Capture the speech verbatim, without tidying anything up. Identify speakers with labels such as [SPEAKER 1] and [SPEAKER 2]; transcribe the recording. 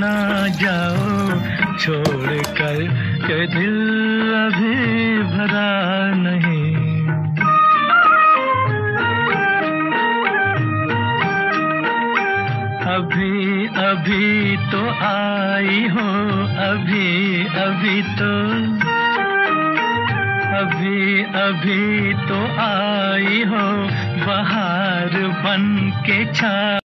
[SPEAKER 1] ना जाओ छोड़ कर के दिल अभी भरा नहीं। अभी अभी तो आई हो, अभी अभी तो, अभी अभी तो आई हो, बहार बन के छा